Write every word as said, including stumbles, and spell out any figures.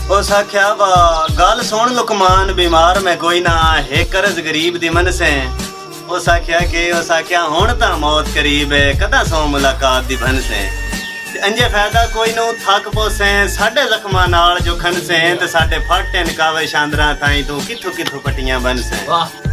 उस आख्या बा गल सुन लुकमान बीमार मैं कोई ना है करज गरीब दी मन से। उस आख्या के उस आख्या हुण तां मौत करीब है कदा सो मुलाकात दी भन से। अंजे फायदा कोई नो थक पोसे साडे जख्मा नाल जो खन से ते साडे फट निकावे शांदरा ताई तू किथों किथों पट्टियां बन से। वाह